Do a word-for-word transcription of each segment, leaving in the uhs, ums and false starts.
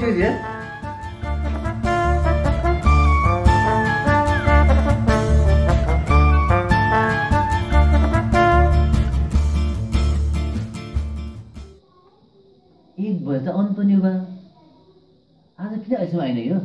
Excuse यार एक बजे त अन्तोनी बा आज किन अहिलेसम्म आइन यो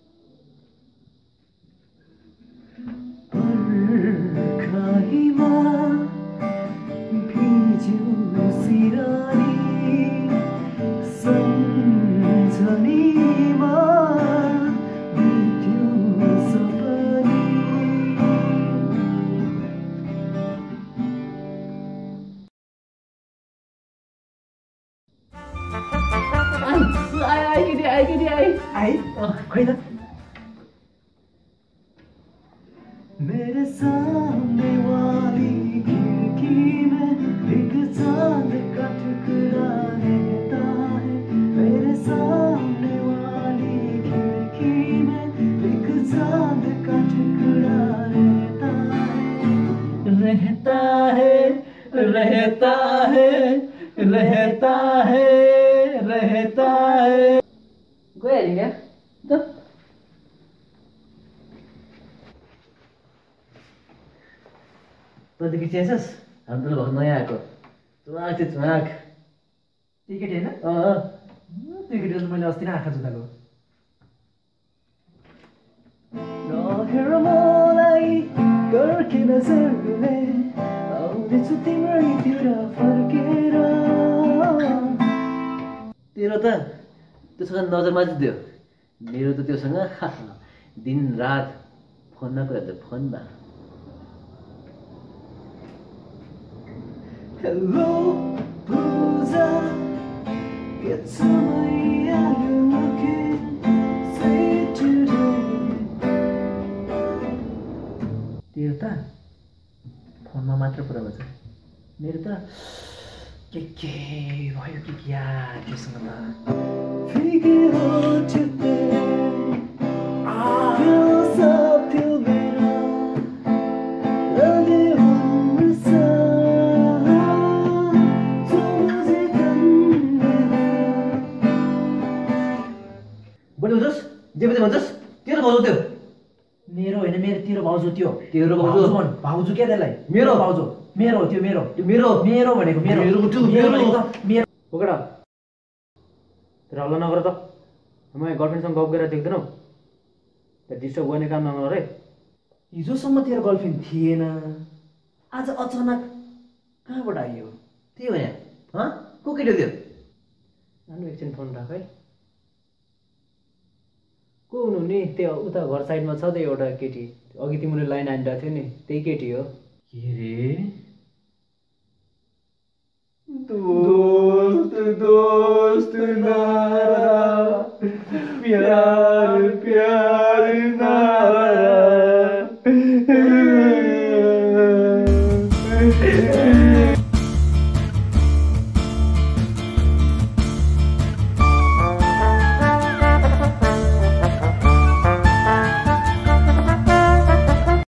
खै त मेरे सामने वाली खिड़की में एक चांद का टुकड़ा रहता है मेरे सामने वाली खिड़की में एक चांद का टुकड़ा रहता है रहता है रहता है रहता है गइहाल्यो क्या त तँदेखि चियाछस् हाम्रो भएको नयाँ आएको चुवाक चाहिँ चुवाक टिकट होइन अँ टिकट मैले अस्ति नै आँखा जुदाएको नहेर मलाई गर्के नजरले आउँदैछु तिम्रैतिर फर्केर तेरो त त्योसँग नजरमा चाहिँ दियो मेरो त त्योसँग दिन रात फोनमा कुरा त फोनमा Hello, Pooja. It's me you're looking. Say today. तेरो त फोनमा मात्र कुरा गर्छ मेरो त के के भयो कि क्या त्योसँग त Figure out today. Feel something better. Love you. बढी भन्छस् जे पनि भन्छस् तेरो भाउजू त्यो मेरो होइन मेरो तेरो भाउजू त्यो तेरो भाउजू भन भाउजू के त्यसलाई मेरो भाउजू मेरो हो त्यो मेरो त्यो मेरो मेरो भनेको मेरो मेरो त्यो मेरो मेरो भनेको त मेरो हो केटा तेरो हल्ला नगर त म गर्लफ्रेन्डसँग गफ गरेर देख्दैनौ त डिस्टर्ब गर्ने काम नगर है हिजोसम्म तेरो गर्लफ्रेन्ड थिएन आज अचानक कहाँबाट आइयो त्यही हो यहाँ हँ को केटो त्यो नानु एकछिन फोन राख है को हुनु नि त्यो उता घर साइडमा छ त एउटा केटी अघि तिमीले लाइन हानिरहेको थियो नि त्यही केटी हो के रे दोस्त दोस्त नारा प्यार प्यार नारा